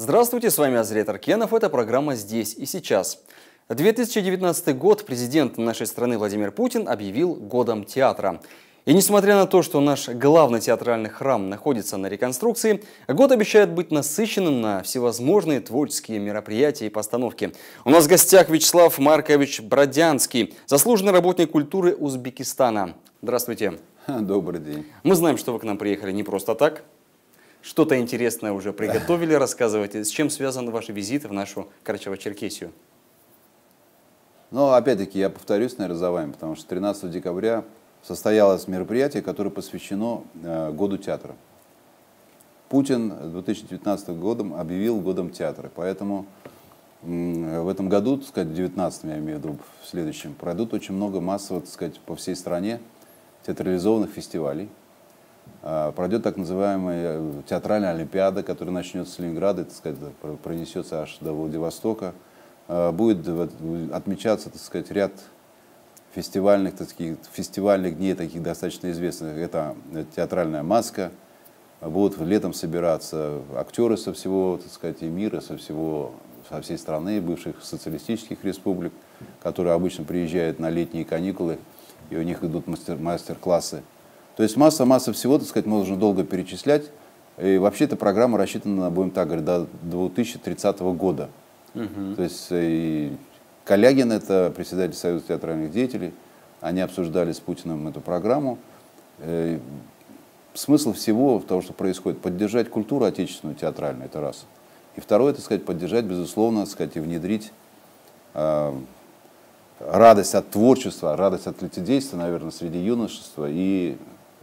Здравствуйте, с вами Азрет Аркенов, это программа «Здесь и сейчас». 2019 год президент нашей страны Владимир Путин объявил годом театра. И несмотря на то, что наш главный театральный храм находится на реконструкции, год обещает быть насыщенным на всевозможные творческие мероприятия и постановки. У нас в гостях Вячеслав Маркович Бродянский, заслуженный работник культуры Узбекистана. Здравствуйте. Добрый день. Мы знаем, что вы к нам приехали не просто так. Что-то интересное уже приготовили, рассказывайте. С чем связан ваш визит в нашу Карачаево-Черкесию? Но опять-таки я повторюсь, наверное, за вами, потому что 13 декабря состоялось мероприятие, которое посвящено году театра. Путин 2019 годом объявил годом театра, поэтому в этом году, так сказать, в 2019, я имею в виду, в следующем, пройдут очень много массово, так сказать, по всей стране театрализованных фестивалей. Пройдет так называемая театральная олимпиада, которая начнется с Ленинграда, так сказать, пронесется аж до Владивостока. Будет отмечаться, так сказать, ряд фестивальных дней, таких достаточно известных. Это театральная маска. Будут летом собираться актеры со всего, так сказать, и мира, со всей страны, бывших социалистических республик, которые обычно приезжают на летние каникулы, и у них идут мастер-классы. То есть масса всего, так сказать, можно долго перечислять. И вообще эта программа рассчитана, будем так говорить, до 2030 года. То есть и Калягин, это председатель Союза театральных деятелей, они обсуждали с Путиным эту программу. Смысл всего того, что происходит, поддержать культуру отечественную театральную, это раз. И второе, так сказать, поддержать, безусловно, так сказать, и внедрить радость от творчества, радость от лицедейства, наверное, среди юношества и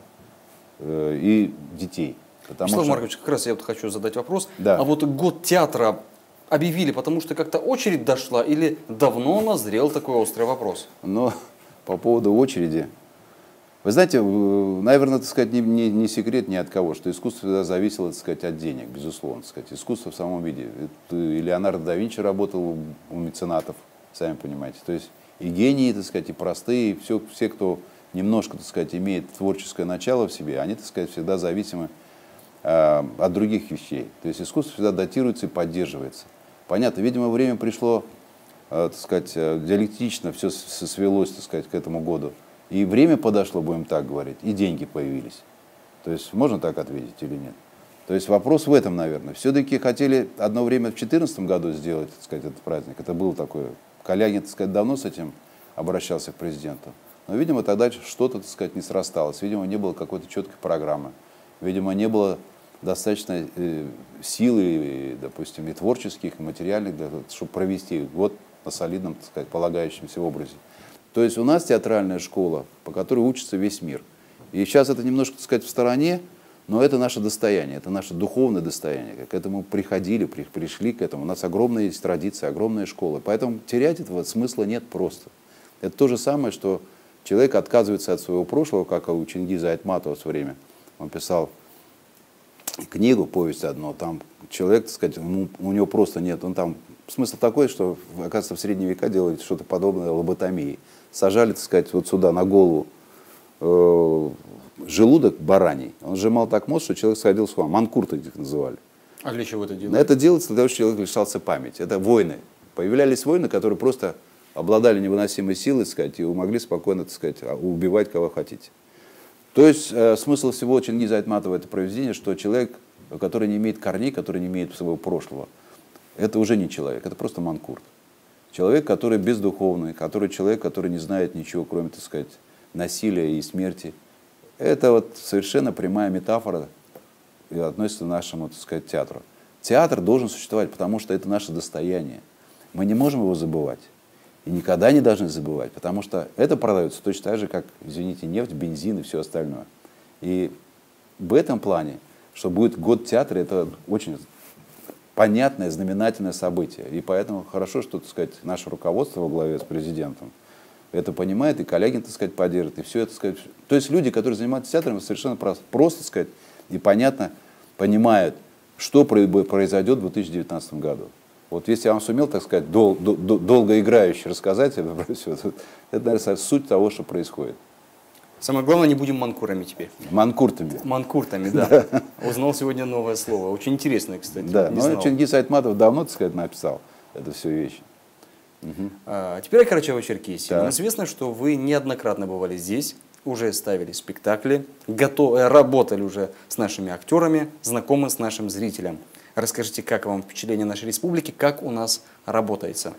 детей. Вячеслав Маркович, как раз я вот хочу задать вопрос. Да. А вот год театра объявили, потому что как-то очередь дошла или давно назрел такой острый вопрос? Но по поводу очереди. Вы знаете, наверное, так сказать, не секрет ни от кого, что искусство всегда зависело, так сказать, от денег, безусловно. Так сказать. Искусство в самом виде. И Леонардо да Винчи работал у меценатов, сами понимаете. То есть и гении, так сказать, и простые, и все, кто немножко, так сказать, имеет творческое начало в себе, они, так сказать, всегда зависимы от других вещей. То есть искусство всегда датируется и поддерживается. Понятно, видимо, время пришло, так сказать, диалектично все свелось, так сказать, к этому году. И время подошло, будем так говорить, и деньги появились. То есть можно так ответить или нет? То есть вопрос в этом, наверное. Все-таки хотели одно время в 2014 году сделать, так сказать, этот праздник. Это было такое. Калягин, так сказать, давно с этим обращался к президенту. Но, видимо, тогда что-то, так сказать, не срасталось. Видимо, не было какой-то четкой программы. Видимо, не было достаточно силы, допустим, и творческих, и материальных, чтобы провести год на солидном, так сказать, полагающемся образе. То есть у нас театральная школа, по которой учится весь мир. И сейчас это немножко, так сказать, в стороне, но это наше достояние, это наше духовное достояние. К этому приходили, пришли к этому. У нас огромная есть традиция, огромная школа. Поэтому терять этого смысла нет просто. Это то же самое, что человек отказывается от своего прошлого, как у Чингиза Айтматова в свое время. Он писал книгу, повесть одну, там человек, так сказать, у него просто нет. Он там, смысл такой, что, оказывается, в средние века делали что-то подобное лоботомии. Сажали, так сказать, вот сюда на голову желудок бараний. Он сжимал так мозг, что человек сходил с ума. Манкурты их называли. А для чего это делать? Это делается для того, чтобы человек лишался памяти. Это войны. Появлялись войны, которые просто обладали невыносимой силой, так сказать, и могли спокойно, так сказать, убивать кого хотите. То есть смысл всего Чингиза Айтматова это произведение, что человек, который не имеет корней, который не имеет своего прошлого, это уже не человек, это просто манкурт. Человек, который бездуховный, человек, который не знает ничего, кроме, так сказать, насилия и смерти. Это вот совершенно прямая метафора и относится к нашему, так сказать, театру. Театр должен существовать, потому что это наше достояние. Мы не можем его забывать. И никогда не должны забывать, потому что это продается точно так же, как, извините, нефть, бензин и все остальное. И в этом плане, что будет год театра, это очень понятное, знаменательное событие. И поэтому хорошо, что, так сказать, наше руководство во главе с президентом это понимает, и Калягин, так сказать, поддержит, и все это, так сказать. То есть люди, которые занимаются театром, совершенно просто, так сказать, и понятно понимают, что произойдет в 2019 году. Вот если я вам сумел, так сказать, долгоиграюще рассказать, это, наверное, суть того, что происходит. Самое главное, не будем манкурами теперь. Манкуртами. Манкуртами, да. Узнал сегодня новое слово. Очень интересное, кстати. Да, но Чингис Айтматов давно, так сказать, написал эту всю вещь. Теперь о Карачаево-Черкесии. Да. Нам известно, что вы неоднократно бывали здесь, уже ставили спектакли, работали уже с нашими актерами, знакомы с нашим зрителем. Расскажите, как вам впечатление нашей республики, как у нас работается?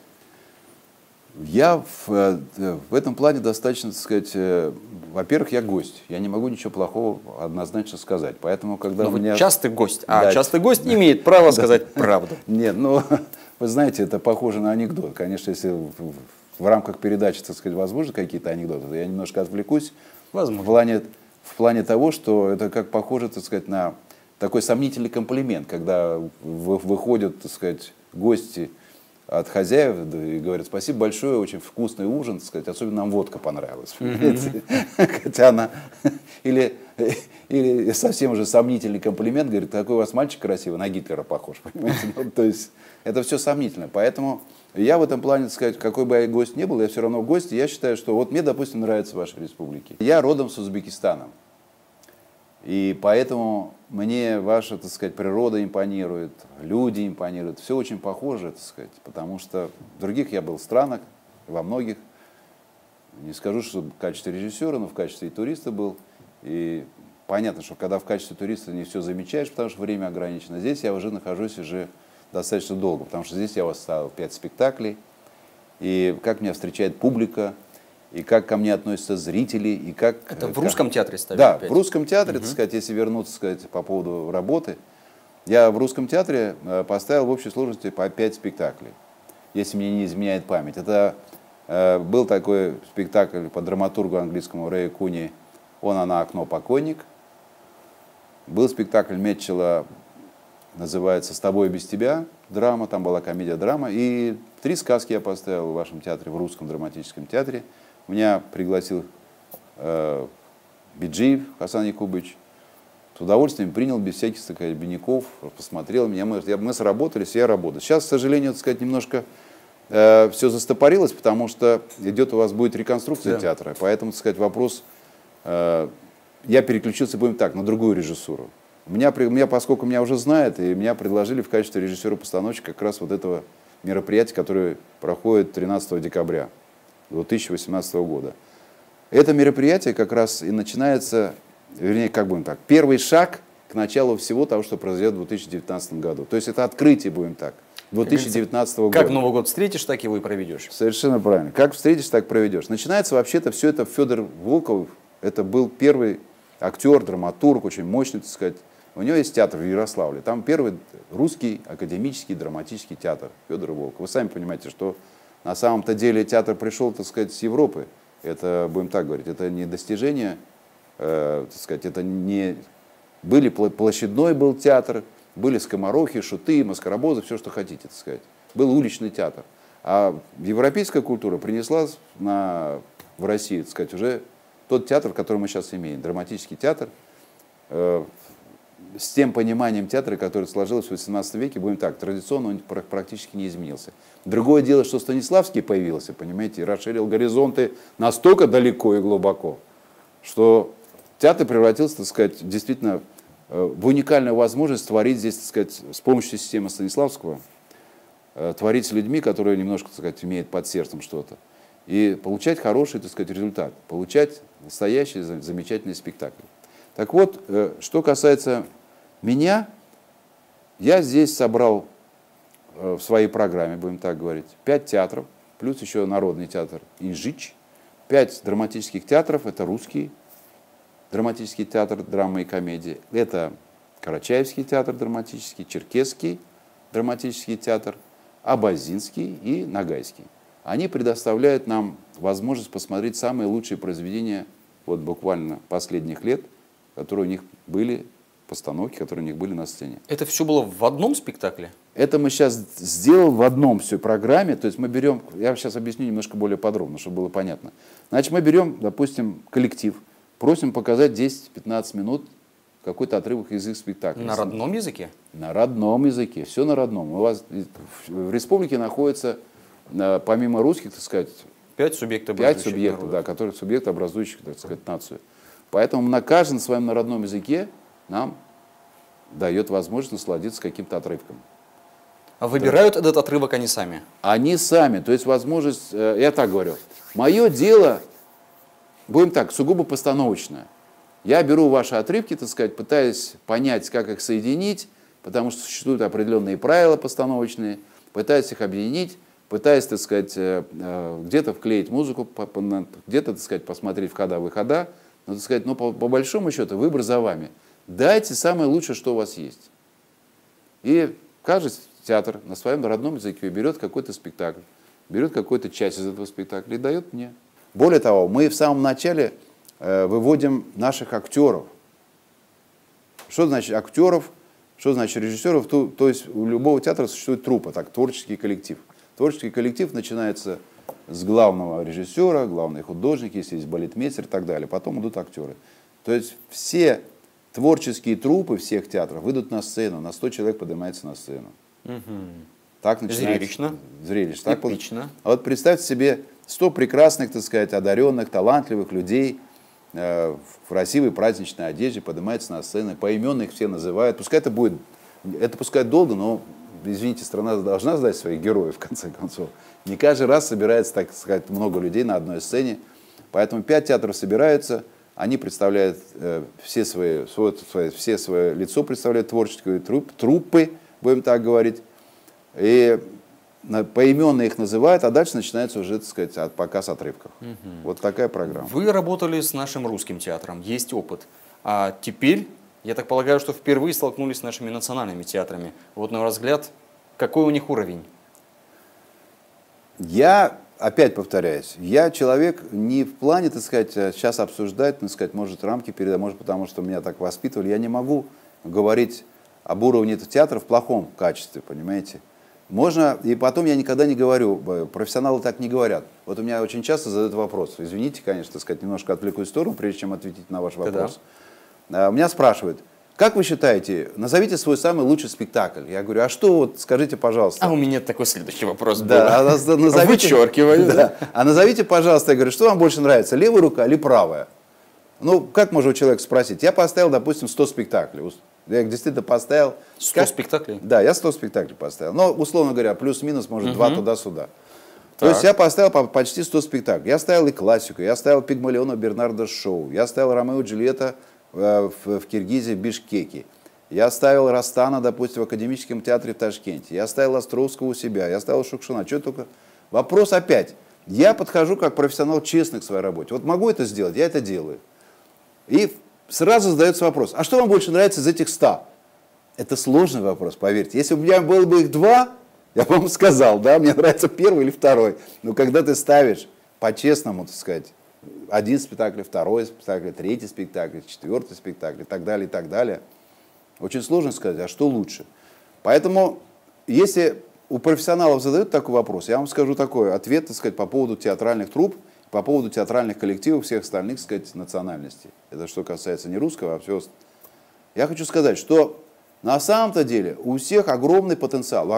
Я в этом плане достаточно, так сказать, во-первых, я гость. Я не могу ничего плохого однозначно сказать. Поэтому, когда Но у меня... вы частый гость, а Да. частый гость имеет право сказать правду. Нет, ну, вы знаете, это похоже на анекдот. Конечно, если в рамках передачи, так сказать, возможны какие-то анекдоты, то я немножко отвлекусь. Возможно. В плане того, что это как похоже, так сказать, на такой сомнительный комплимент, когда выходят, так сказать, гости от хозяев и говорят: спасибо большое, очень вкусный ужин, так сказать, особенно нам водка понравилась. Хотя она... Или совсем уже сомнительный комплимент, говорит: такой у вас мальчик красивый, на Гитлера похож. Ну, то есть это все сомнительно. Поэтому я в этом плане, так сказать, какой бы я гость ни был, я все равно гость. И я считаю, что вот мне, допустим, нравится ваша республика. Я родом с Узбекистана. И поэтому мне ваша, так сказать, природа импонирует, люди импонируют. Все очень похоже, так сказать, потому что в других я был в странах, во многих. Не скажу, что в качестве режиссера, но в качестве и туриста был. И понятно, что когда в качестве туриста не все замечаешь, потому что время ограничено. Здесь я уже нахожусь уже достаточно долго, потому что здесь я ставил 5 спектаклей. И как меня встречает публика, и как ко мне относятся зрители, и как... Это в русском театре ставили? Да, 5? в русском театре, так сказать, если вернуться, так сказать, по поводу работы. Я в русском театре поставил в общей сложности по 5 спектаклей, если мне не изменяет память. Это был такой спектакль по драматургу английскому Рэю Куни «Он, она, окно, покойник». Был спектакль Метчелла, называется «С тобой и без тебя», драма, там была комедия-драма. И 3 сказки я поставил в вашем театре, в русском драматическом театре. Меня пригласил Биджиев Хасан Якубович. С удовольствием принял, без всяких, так сказать, обиняков, посмотрел меня. Мы сработались, я работаю. Сейчас, к сожалению, так сказать, немножко все застопорилось, потому что идет у вас будет реконструкция театра. Поэтому, так сказать, вопрос... я переключился, будем так, на другую режиссуру. Меня, поскольку меня уже знают, и меня предложили в качестве режиссера-постановщика как раз вот этого мероприятия, которое проходит 13 декабря 2018 года. Это мероприятие как раз и начинается, вернее, как будем так, первый шаг к началу всего того, что произойдет в 2019 году. То есть это открытие, будем так, 2019 года. Как Новый год встретишь, так его и проведешь. Совершенно правильно. Как встретишь, так проведешь. Начинается вообще-то все это Федор Волков. Это был первый актер, драматург, очень мощный, так сказать. У него есть театр в Ярославле. Там первый русский академический драматический театр Федора Волкова. Вы сами понимаете, что на самом-то деле театр пришел, так сказать, с Европы. Это, будем так говорить, это не достижение, так сказать, это не... Были площадной был театр, были скоморохи, шуты, маскаробозы, все, что хотите, так сказать. Был уличный театр. А европейская культура принесла в Россию, так сказать, уже тот театр, который мы сейчас имеем, драматический театр, с тем пониманием театра, которое сложилось в XVIII веке, будем так, традиционно он практически не изменился. Другое дело, что Станиславский появился, понимаете, и расширил горизонты настолько далеко и глубоко, что театр превратился, так сказать, действительно в уникальную возможность творить здесь, так сказать, с помощью системы Станиславского, творить с людьми, которые немножко, так сказать, имеют под сердцем что-то, и получать хороший, так сказать, результат, получать настоящий замечательный спектакль. Так вот, что касается меня, я здесь собрал в своей программе, будем так говорить, 5 театров, плюс еще Народный театр Инжич, 5 драматических театров, это русский драматический театр драмы и комедии, это Карачаевский театр драматический, Черкесский драматический театр, Абазинский и Ногайский. Они предоставляют нам возможность посмотреть самые лучшие произведения вот буквально последних лет, которые у них были, постановки, которые у них были на сцене. Это все было в одном спектакле? Это мы сейчас сделали в одном всей программе. То есть мы берем, я сейчас объясню немножко более подробно, чтобы было понятно. Значит, мы берем, допустим, коллектив, просим показать 10-15 минут какой-то отрывок из их спектакля. На родном языке? На родном языке, все на родном. У вас в республике находится, помимо русских, так сказать, 5 субъектов, 5 субъектов, да, которые субъекты, образующих, так сказать, нацию. Поэтому на каждом своем родном языке нам дает возможность насладиться каким-то отрывком. А выбирают этот отрывок они сами? Они сами, то есть возможность, я так говорю, мое дело, будем так, сугубо постановочное. Я беру ваши отрывки, так сказать, пытаюсь понять, как их соединить, потому что существуют определенные правила постановочные, пытаюсь их объединить, пытаюсь, так сказать, где-то вклеить музыку, где-то, так сказать, посмотреть входа-выхода, но, так сказать, по большому счету выбор за вами. Дайте самое лучшее, что у вас есть. И каждый театр на своем родном языке берет какой-то спектакль, берет какую-то часть из этого спектакля и дает мне. Более того, мы в самом начале выводим наших актеров. Что значит актеров, что значит режиссеров? То есть у любого театра существует труппа, так, творческий коллектив. Творческий коллектив начинается с главного режиссера, главный художник, если есть балетмейстер и так далее. Потом идут актеры. То есть все творческие труппы всех театров выйдут на сцену, на 100 человек поднимается на сцену. Так начинается. Зрелищно. Зрелищно. Эпично. А вот представьте себе 100 прекрасных, так сказать, одаренных, талантливых людей в красивой праздничной одежде поднимаются на сцену, поименно их все называют. Пускай это будет, это пускай долго, но, извините, страна должна сдать своих героев, в конце концов. Не каждый раз собирается, так сказать, много людей на одной сцене. Поэтому 5 театров собираются, они представляют все свое лицо, представляют творческие труппы, будем так говорить, и поименно их называют, а дальше начинается уже, так сказать, показ отрывков. Вот такая программа. Вы работали с нашим русским театром, есть опыт. А теперь, я так полагаю, что впервые столкнулись с нашими национальными театрами. Вот, на ваш взгляд, какой у них уровень? Я, опять повторяюсь, я человек не в плане, так сказать, сейчас обсуждать, так сказать, может, рамки передать, может, потому что меня так воспитывали. Я не могу говорить об уровне этого театра в плохом качестве, понимаете? Можно, и потом я никогда не говорю, профессионалы так не говорят. Вот у меня очень часто задают вопрос, извините, конечно, так сказать, немножко отвлекусь в сторону, прежде чем ответить на ваш вопрос. Меня спрашивают, как вы считаете, назовите свой самый лучший спектакль? Я говорю, а что, вот скажите, пожалуйста. А у меня такой следующий вопрос был. Да, Вычеркиваю. Да. А назовите, пожалуйста, я говорю, что вам больше нравится, левая рука или правая? Ну, как можно у человека спросить? Я поставил, допустим, 100 спектаклей. Я их действительно поставил. 100 спектаклей? Да, я 100 спектаклей поставил. Но, условно говоря, плюс-минус, может, 2 туда-сюда. То есть я поставил почти 100 спектаклей. Я ставил и классику, я ставил Пигмалиона Бернарда Шоу, я ставил Ромео и Джульетта в Киргизии, в Бишкеке. Я ставил Растана, допустим, в Академическом театре в Ташкенте. Я ставил Островского у себя, я ставил Шукшина. Что только... Вопрос опять. Я подхожу как профессионал честно к своей работе. Вот могу это сделать, я это делаю. И сразу задается вопрос, а что вам больше нравится из этих 100? Это сложный вопрос, поверьте. Если бы у меня было бы их 2, я бы вам сказал, да, мне нравится первый или второй. Но когда ты ставишь по-честному, так сказать, один спектакль, второй спектакль, третий спектакль, четвертый спектакль и так далее, очень сложно сказать, а что лучше. Поэтому, если у профессионалов задают такой вопрос, я вам скажу такой ответ, так сказать, по поводу театральных трупп, по поводу театральных коллективов всех остальных, так сказать, национальностей. Это что касается не русского, а все остальное. Я хочу сказать, что на самом-то деле у всех огромный потенциал.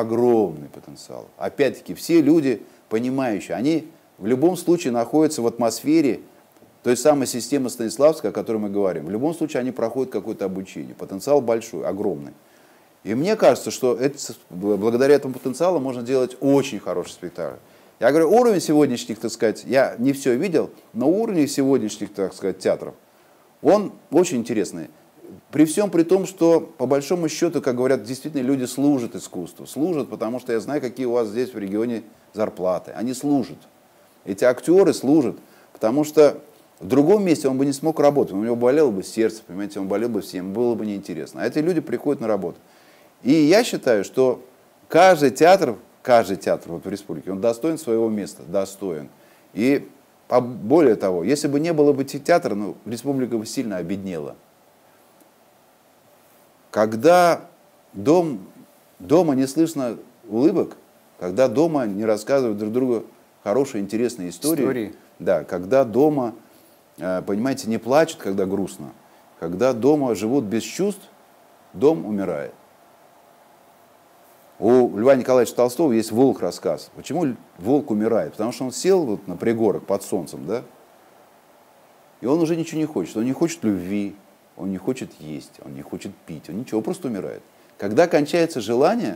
Опять-таки, все люди, понимающие, они в любом случае находятся в атмосфере той самой системы Станиславской, о которой мы говорим. В любом случае они проходят какое-то обучение. Потенциал большой, огромный. И мне кажется, что благодаря этому потенциалу можно делать очень хороший спектакль. Я говорю, уровень сегодняшних, так сказать, я не все видел, но уровень сегодняшних, так сказать, театров, он очень интересный. При всем при том, что, по большому счету, как говорят, действительно люди служат искусству. Служат, потому что я знаю, какие у вас здесь в регионе зарплаты. Они служат. Эти актеры служат, потому что в другом месте он бы не смог работать. У него болело бы сердце, понимаете, он болел бы всем, было бы неинтересно. А эти люди приходят на работу. И я считаю, что каждый театр вот в республике, он достоин своего места, достоин. И более того, если бы не было бы театра, республика бы сильно обеднела. Когда дома не слышно улыбок, когда дома не рассказывают друг другу хорошие, интересные истории. Да, когда дома, понимаете, не плачут, когда грустно, когда дома живут без чувств, дом умирает. У Льва Николаевича Толстого есть «Волк» рассказ. Почему волк умирает? Потому что он сел вот на пригорок под солнцем, да? И он уже ничего не хочет. Он не хочет любви, он не хочет есть, он не хочет пить, он ничего, просто умирает. Когда кончается желание,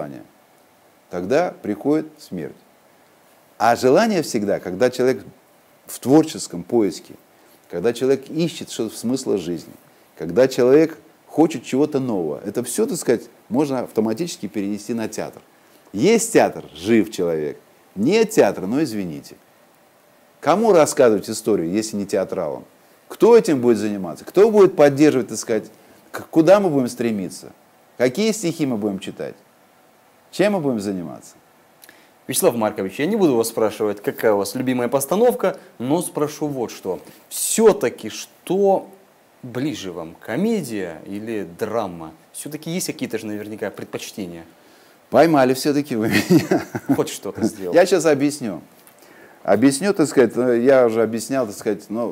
тогда приходит смерть. А желание всегда, когда человек в творческом поиске, когда человек ищет что-то смысла жизни, когда человек хочет чего-то нового, это все, так сказать, можно автоматически перенести на театр. Есть театр, жив человек. Нет театра, но извините. Кому рассказывать историю, если не театралам? Кто этим будет заниматься? Кто будет поддерживать, так сказать, куда мы будем стремиться? Какие стихи мы будем читать? Чем мы будем заниматься? Вячеслав Маркович, я не буду вас спрашивать, какая у вас любимая постановка, но спрошу вот что. Все-таки что ближе вам, комедия или драма? Все-таки есть какие-то же наверняка предпочтения? Поймали все-таки вы меня. Хоть что-то сделал. Я сейчас объясню. Объясню, так сказать, я уже объяснял, так сказать, но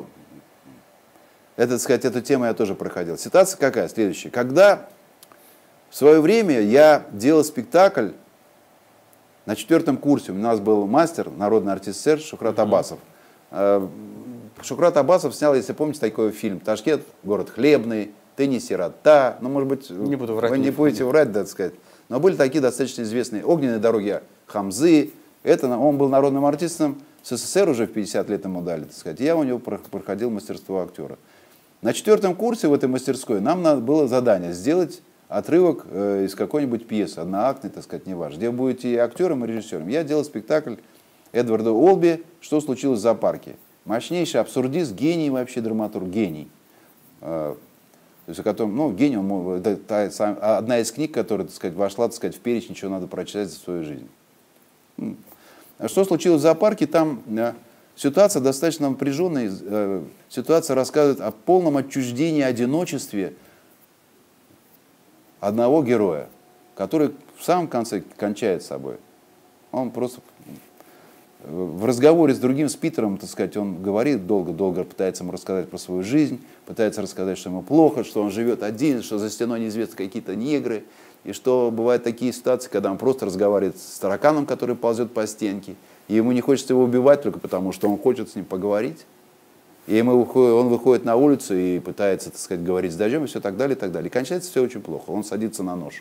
так сказать, эту тему я тоже проходил. Ситуация какая? Следующая. Когда в свое время я делал спектакль на 4 курсе, у нас был мастер, народный артист СССР Шухрат Аббасов. Шухрат Аббасов снял, если помните, такой фильм «Ташкент, город хлебный», «Ты не сирота». Ну, может быть, не буду врать, вы не будете врать, так сказать. Но были такие достаточно известные «Огненные дороги Хамзы». Он был народным артистом в СССР, уже в 50 лет ему дали, так сказать. Я у него проходил мастерство актера. На 4 курсе в этой мастерской нам надо было задание сделать отрывок из какой-нибудь пьесы, одноактной, так сказать, неважно, где вы будете и актером, и режиссером. Я делал спектакль Эдварда Олби «Что случилось в зоопарке». Мощнейший абсурдист, гений вообще, драматург, гений. То есть, о котором, ну, гений, одна из книг, которая, так сказать, вошла, так сказать, в перечень, чего надо прочитать за свою жизнь. Что случилось в зоопарке, там ситуация достаточно напряженная. Ситуация рассказывает о полном отчуждении, одиночестве одного героя, который в самом конце кончает собой. Он просто в разговоре с другим спикером, так сказать, он говорит долго пытается ему рассказать про свою жизнь, пытается рассказать, что ему плохо, что он живет один, что за стеной неизвестно какие-то негры, и что бывают такие ситуации, когда он просто разговаривает с тараканом, который ползет по стенке, и ему не хочется его убивать только потому, что он хочет с ним поговорить. И он выходит на улицу и пытается, так сказать, говорить с дождем, и все так далее, и так далее. И кончается все очень плохо. Он садится на нож.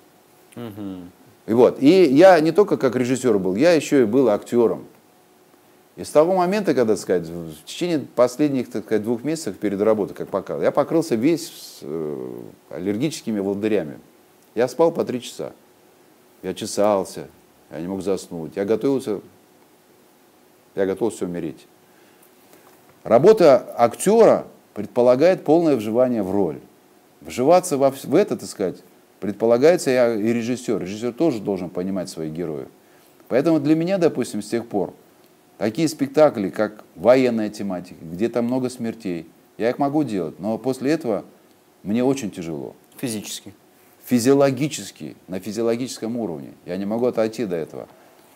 И я не только как режиссер был, я еще и был актером. И с того момента, когда, так сказать, в течение последних, так сказать, 2 месяцев перед работой, как показывал, я покрылся весь аллергическими волдырями. Я спал по 3 часа. Я чесался, я не мог заснуть. Я готовился умереть. Работа актера предполагает полное вживание в роль. Вживаться в это, так сказать, предполагается и режиссер. Режиссер тоже должен понимать своих героев. Поэтому для меня, допустим, с тех пор, такие спектакли, как военная тематика, где там много смертей, я их могу делать, но после этого мне очень тяжело. Физически? Физиологически, на физиологическом уровне. Я не могу отойти до этого.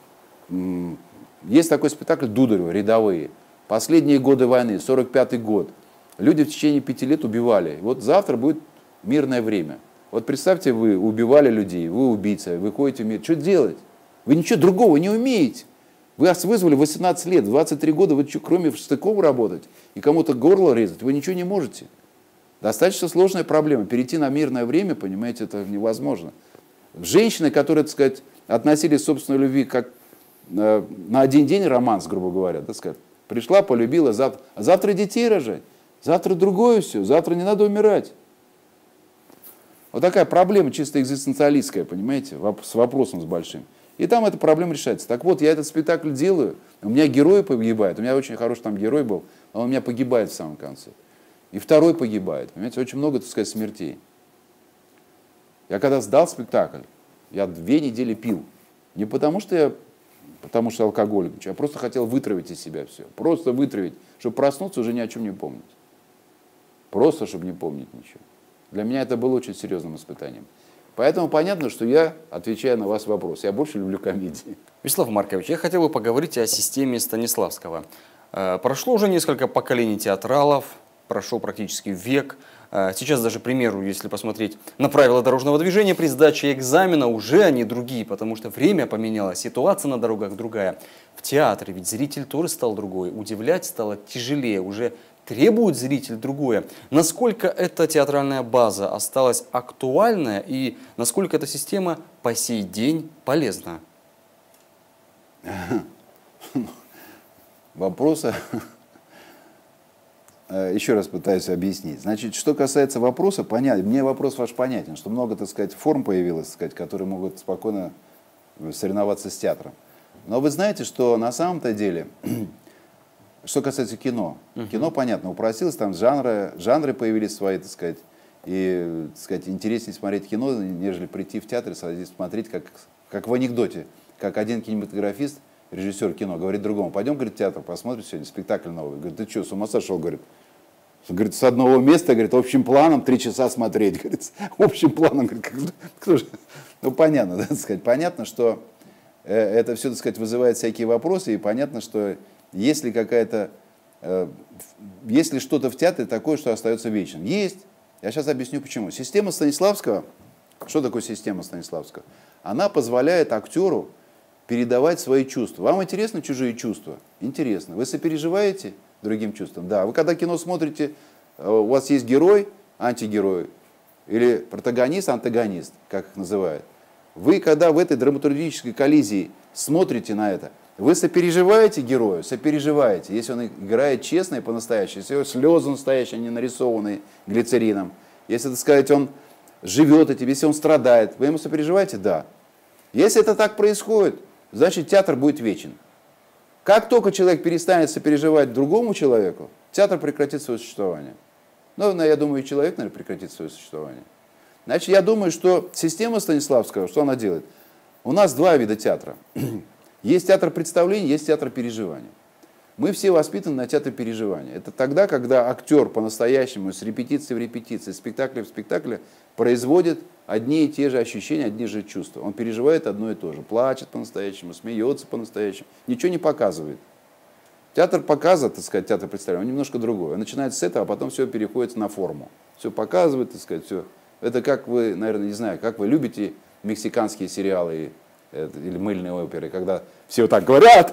Есть такой спектакль Дударева «Рядовые». Последние годы войны, 45-й год. Люди в течение 5 лет убивали. Вот завтра будет мирное время. Вот представьте, вы убивали людей, вы убийца, вы ходите в мир. Что делать? Вы ничего другого не умеете. Вы вас вызвали в 18 лет, в 23 года, вы что, кроме штыком работать и кому-то горло резать, вы ничего не можете. Достаточно сложная проблема. Перейти на мирное время, понимаете, это невозможно. Женщины, которые, так сказать, относились к собственной любви как на один день романс, грубо говоря, так сказать, пришла, полюбила, завтра детей рожать, завтра другое все, завтра не надо умирать. Вот такая проблема чисто экзистенциалистская, понимаете, с вопросом с большим. И там эта проблема решается. Так вот, я этот спектакль делаю, у меня герой погибает, у меня очень хороший там герой был, а он у меня погибает в самом конце. И второй погибает, понимаете, очень много, так сказать, смертей. Я когда сдал спектакль, я 2 недели пил. Не потому что алкоголик, я просто хотел вытравить из себя все. Просто вытравить, чтобы проснуться уже ни о чем не помнить. Просто, чтобы не помнить ничего. Для меня это было очень серьезным испытанием. Поэтому понятно, что я отвечаю на ваш вопрос. Я больше люблю комедии. Вячеслав Маркович, я хотел бы поговорить о системе Станиславского. Прошло уже несколько поколений театралов, прошел практически век. Сейчас даже, к примеру, если посмотреть на правила дорожного движения при сдаче экзамена, уже они другие, потому что время поменялось, ситуация на дорогах другая. В театре ведь зритель тоже стал другой, удивлять стало тяжелее, уже требует зритель другое. Насколько эта театральная база осталась актуальная и насколько эта система по сей день полезна? Вопросы. Еще раз пытаюсь объяснить. Значит, что касается вопроса, понятно, мне вопрос ваш понятен, что много, так сказать, форм появилось, так сказать, которые могут спокойно соревноваться с театром. Но вы знаете, что на самом-то деле, что касается кино, кино, понятно, упростилось, там жанры появились свои, так сказать, и, так сказать, интереснее смотреть кино, нежели прийти в театр и смотреть, как в анекдоте, как один кинематографист, режиссер кино, говорит другому: пойдем, говорит, в театр, посмотрим сегодня спектакль новый. Говорит: ты что, с ума сошел, говорит? Говорит, с одного места, говорит, общим планом 3 часа смотреть. Говорит, общим планом, говорит, кто же? Ну, понятно, да, так сказать, понятно, что это все, так сказать, вызывает всякие вопросы, и понятно, что если что-то в театре такое, что остается вечным. Есть. Я сейчас объясню почему. Система Станиславского, что такое система Станиславского? Она позволяет актеру передавать свои чувства. Вам интересны чужие чувства? Интересно. Вы сопереживаете другим чувствам? Да. Вы когда кино смотрите, у вас есть герой, антигерой, или протагонист, антагонист, как их называют. Вы когда в этой драматургической коллизии смотрите на это, вы сопереживаете герою? Сопереживаете. Если он играет честно и по-настоящему, если его слезы настоящие, а не нарисованные глицерином, если, так сказать, он живет этим, если он страдает, вы ему сопереживаете? Да. Если это так происходит, значит, театр будет вечен. Как только человек перестанет сопереживать другому человеку, театр прекратит свое существование. Ну, я думаю, и человек, наверное, прекратит свое существование. Значит, я думаю, что система Станиславского, что она делает? У нас 2 вида театра. Есть театр представлений, есть театр переживания. Мы все воспитаны на театре переживания. Это тогда, когда актер по-настоящему с репетиции в репетиции, спектакля в спектакле производит одни и те же ощущения, одни и же чувства. Он переживает одно и то же. Плачет по-настоящему, смеется по-настоящему. Ничего не показывает. Театр показа, так сказать, театр представления, он немножко другой. Он начинается с этого, а потом все переходит на форму. Все показывает, так сказать, все. Это как вы, наверное, не знаю, как вы любите мексиканские сериалы или мыльные оперы, когда все вот так говорят,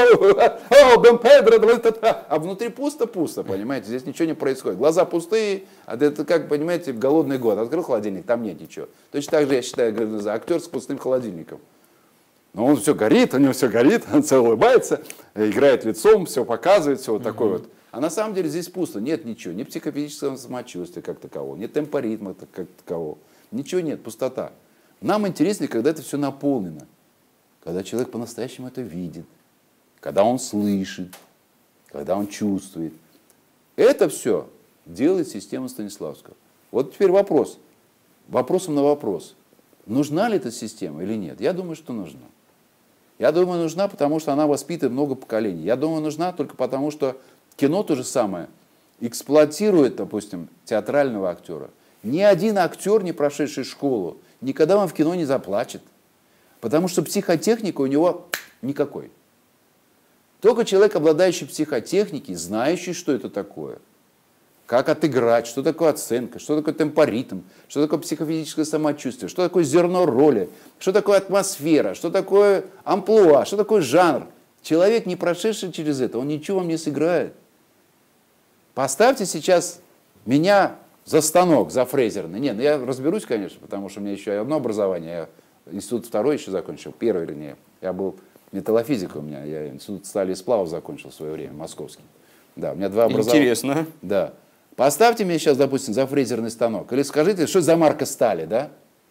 Дон Педро, а внутри пусто-пусто, понимаете, здесь ничего не происходит. Глаза пустые, а это как, понимаете, голодный год. Открыл холодильник, там нет ничего. Точно так же, я считаю, актер с пустым холодильником. Но он все горит, у него все горит, он все улыбается, играет лицом, все показывает, все вот такое вот. А на самом деле здесь пусто, нет ничего, ни психофизического самочувствия как такового, ни темпоритма как такового, ничего нет, пустота. Нам интереснее, когда это все наполнено, когда человек по-настоящему это видит, когда он слышит, когда он чувствует. Это все делает система Станиславского. Вот теперь вопрос, вопросом на вопрос. Нужна ли эта система или нет? Я думаю, что нужна. Я думаю, нужна, потому что она воспитывает много поколений. Я думаю, нужна только потому, что кино то же самое эксплуатирует, допустим, театрального актера. Ни один актер, не прошедший школу, никогда вам в кино не заплачет. Потому что психотехника у него никакой. Только человек, обладающий психотехникой, знающий, что это такое, как отыграть, что такое оценка, что такое темпоритм, что такое психофизическое самочувствие, что такое зерно роли, что такое атмосфера, что такое амплуа, что такое жанр. Человек, не прошедший через это, он ничего вам не сыграет. Поставьте сейчас меня за станок, за фрезерный. Нет, я разберусь, конечно, потому что у меня еще одно образование. Я институт второй еще закончил, первый, вернее. Я был металлофизик у меня, я институт стали и сплавов закончил в свое время, московский. Да, у меня 2 образования. Интересно. Да. Поставьте меня сейчас, допустим, за фрезерный станок. Или скажите, что за марка стали, да?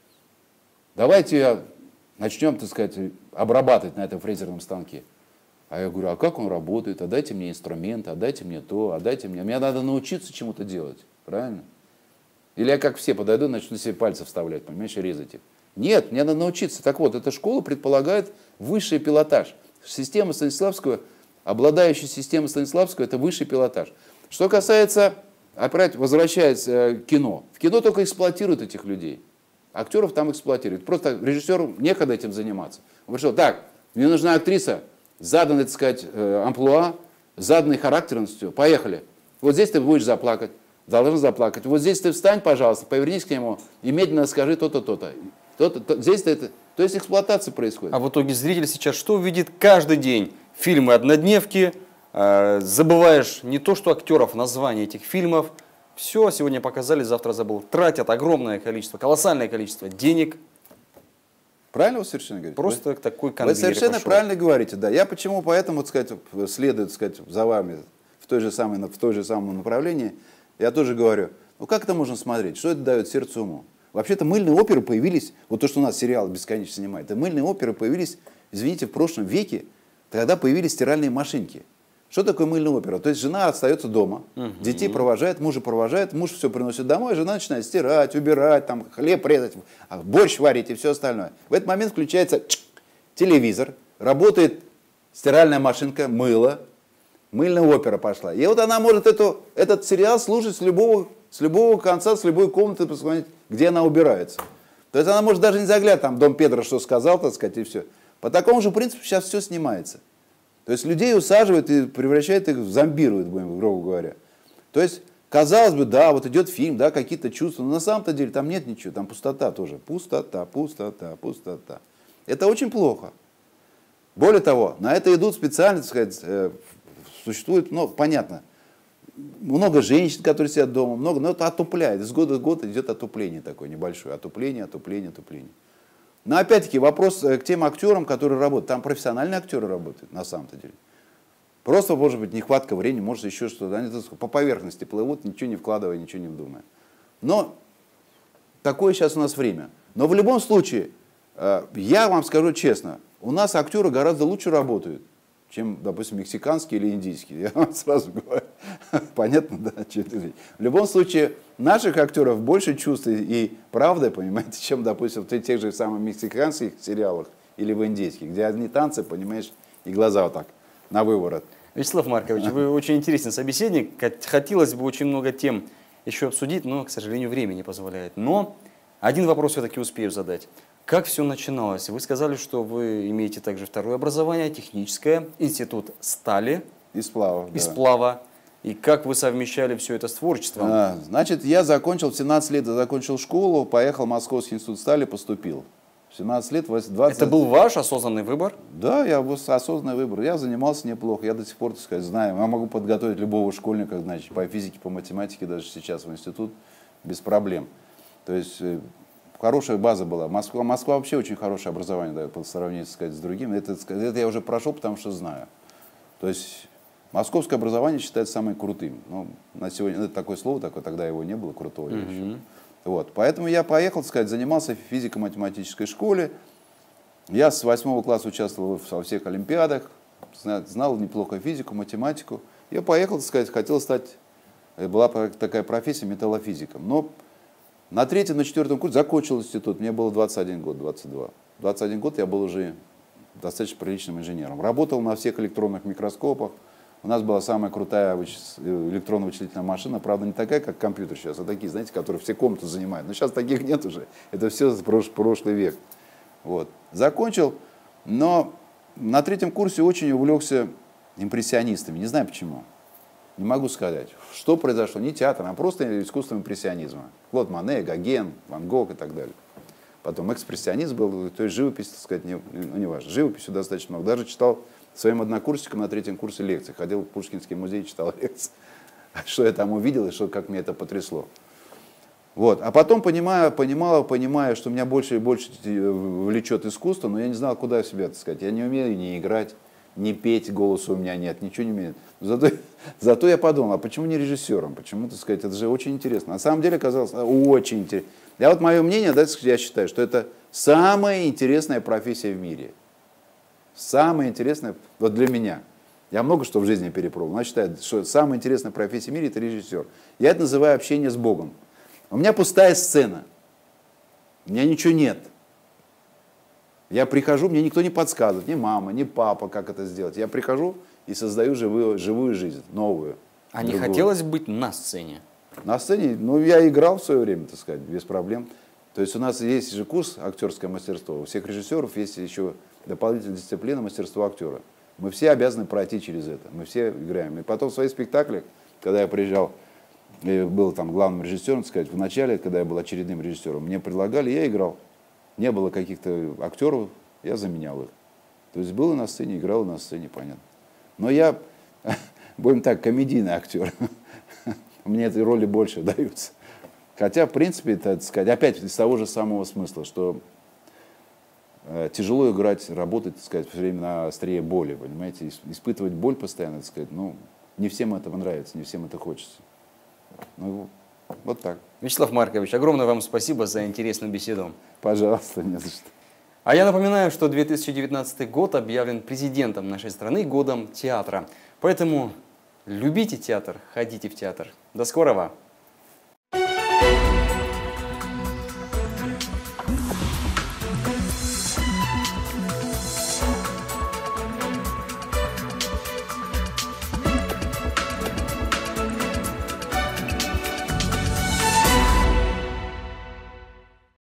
Давайте начнем, так сказать, обрабатывать на этом фрезерном станке. А я говорю, а как он работает? А дайте мне инструмент, а дайте мне то, а дайте мне... Мне надо научиться чему-то делать, правильно? Или я как все подойду, начну себе пальцы вставлять, понимаешь, и резать их. Нет, мне надо научиться. Так вот, эта школа предполагает высший пилотаж. Система Станиславского, обладающая системой Станиславского, это высший пилотаж. Что касается, опять возвращаясь к кино. В кино только эксплуатируют этих людей. Актеров там эксплуатируют. Просто режиссеру некогда этим заниматься. Он решил, так, мне нужна актриса, заданной, так сказать, амплуа, заданной характерностью. Поехали. Вот здесь ты будешь заплакать. должен заплакать. Вот здесь ты встань, пожалуйста, повернись к нему и медленно скажи то-то, то-то. Здесь это, то есть эксплуатация происходит. А в итоге зритель сейчас что видит каждый день? Фильмы однодневки, забываешь не то что актеров, название этих фильмов. Все, сегодня показали, завтра забыл. Тратят огромное количество, колоссальное количество денег. Правильно вы совершенно говорите? Просто такой конвейер Вы совершенно пошел. правильно говорите, да. Я почему поэтому, так сказать, следую, так сказать, за вами в той же самом направлении. Я тоже говорю, ну как это можно смотреть? Что это дает сердцу уму? Вообще-то мыльные оперы появились, вот то, что у нас сериал бесконечно снимает, это мыльные оперы появились, извините, в прошлом веке, тогда появились стиральные машинки. Что такое мыльная опера? То есть жена остается дома, детей провожает, муж все приносит домой, жена начинает стирать, убирать, там, хлеб резать, борщ варить и все остальное. В этот момент включается телевизор, работает стиральная машинка, мыло, мыльная опера пошла. И вот она может этот сериал слушать с любого конца, с любой комнаты, посмотреть, где она убирается. То есть она может даже не заглядывать, там, Дом Педро что сказал, так сказать, и все. По такому же принципу сейчас все снимается. То есть людей усаживают и превращают их, зомбируют, грубо говоря. То есть, казалось бы, да, вот идет фильм, да, какие-то чувства, но на самом-то деле там нет ничего, там пустота тоже. Пустота, пустота, пустота. Это очень плохо. Более того, на это идут специально, так сказать, существует, ну, понятно, много женщин, которые сидят дома, много, но это отупляет. Из года в год идет отупление такое небольшое. Отупление. Но опять-таки вопрос к тем актерам, которые работают. Там профессиональные актеры работают, на самом-то деле. Просто, может быть, нехватка времени, может, еще что-то. Они по поверхности плывут, ничего не вкладывая, ничего не вдумая. Но такое сейчас у нас время. Но в любом случае, я вам скажу честно, у нас актеры гораздо лучше работают, чем, допустим, мексиканские или индийские. Я вам сразу говорю. Понятно, да? В любом случае, наших актеров больше чувств и правды, понимаете, чем, допустим, в тех же самых мексиканских сериалах или в индийских, где одни танцы, понимаешь, и глаза вот так, на выворот. Вячеслав Маркович, вы очень интересный собеседник. Хотелось бы очень много тем еще обсудить, но, к сожалению, время не позволяет. Но один вопрос все-таки успею задать. Как все начиналось? Вы сказали, что вы имеете также второе образование, техническое, институт стали. И сплава. И сплава. И как вы совмещали все это с творчеством? Значит, я закончил, в 17 лет закончил школу, поехал в Московский институт стали, поступил. В 17 лет, 20... Это был ваш осознанный выбор? Да, осознанный выбор. Я занимался неплохо, я до сих пор, так сказать, знаю. Я могу подготовить любого школьника, значит, по физике, по математике, даже сейчас в институт, без проблем. То есть... Хорошая база была. Москва вообще очень хорошее образование дает по сравнению, так сказать, с другими. Это я уже прошел, потому что знаю. То есть московское образование считается самым крутым. Ну, на сегодня это такое слово, тогда его не было, крутого еще. Вот. Поэтому я поехал, так сказать, занимался в физико-математической школе. Я с 8 класса участвовал во всех олимпиадах, знал неплохо физику, математику. Я поехал, так сказать, хотел стать, была такая профессия металлофизиком. Но на 3-м, на 4-м курсе закончил институт, мне было 21 год, 22. 21 год я был уже достаточно приличным инженером. Работал на всех электронных микроскопах. У нас была самая крутая электронно-вычислительная машина, правда, не такая, как компьютер сейчас, а такие, знаете, которые все комнаты занимают. Но сейчас таких нет уже, это все прошлый век. Вот. Закончил, но на 3-м курсе очень увлекся импрессионистами, не знаю почему. Не могу сказать, что произошло, не театр, а просто искусством импрессионизма. Клод Моне, Гоген, Ван Гог и так далее. Потом экспрессионизм был, то есть живопись, так сказать, не важно. Живописью достаточно много. Даже читал своим однокурсникам на 3-м курсе лекции. Ходил в Пушкинский музей, читал лекции. Что я там увидел и как меня это потрясло. Вот. А потом понимая, что меня больше и больше влечет искусство, но я не знал, куда себя, так сказать. Я не умею ни играть, ни петь, голоса у меня нет, ничего не умею. Зато я подумал, а почему не режиссером? Почему, так сказать, это же очень интересно. На самом деле оказалось очень интересно. Мое мнение, да, я считаю, что это самая интересная профессия в мире. Самая интересная, вот для меня. Я много что в жизни перепробовал, но я считаю, что самая интересная профессия в мире – это режиссер. Я это называю общение с Богом. У меня пустая сцена, у меня ничего нет. Я прихожу, мне никто не подсказывает, ни мама, ни папа, как это сделать. Я прихожу и создаю живую жизнь, новую. А не хотелось быть на сцене? На сцене, я играл в свое время, так сказать, без проблем. То есть у нас есть же курс актерское мастерство. У всех режиссеров есть еще дополнительная дисциплина мастерство актера. Мы все обязаны пройти через это. Мы все играем. И потом в своих спектаклях, когда я приезжал я был там главным режиссером, так сказать, в начале, когда я был очередным режиссером, мне предлагали, я играл. Не было каких-то актеров, я заменял их. То есть был на сцене, играл на сцене, понятно. Но я, будем так, комедийный актер. Мне этой роли больше даются. Хотя, в принципе, это, так сказать, опять из того же самого смысла, что тяжело играть, работать, так сказать, все время на острие боли, понимаете, испытывать боль постоянно, так сказать, ну, не всем этого нравится, не всем это хочется. Ну, вот так. Вячеслав Маркович, огромное вам спасибо за интересную беседу. Пожалуйста, не за что. А я напоминаю, что 2019 год объявлен президентом нашей страны годом театра. Поэтому любите театр, ходите в театр. До скорого!